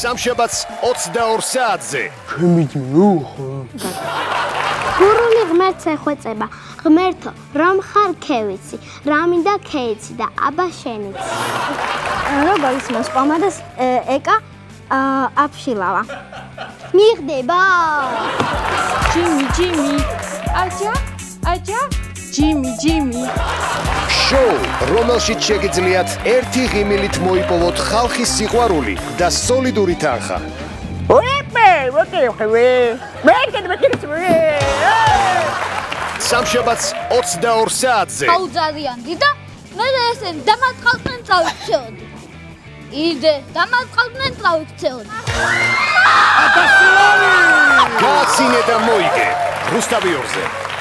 სამშაბათს 22 საათზე. გურული ღმერთს ეხვეწება, ღმერთო, რომ ხარ ქევიცი, რა მინდა ქეიცი და აბა შენიც. როგორ ისმის პომადას ეკა აფშილავა. მიღდება. ჯიმი, აჯა, ჯიმი. შოუ, რომელშიც შეგიძლიათ ერთი ღიმილით მოიპოვოთ ხალხის სიყვარული და სოლიდური თანხა. სამშაბათს 22 საათზე. აუძარიანდი და მე ესე დამატყავდნენ წავიქცეოდი. იდე, დამატყავდნენ წავიქცეოდი. გააცინე და მოიგე. რუსტაბიორზე.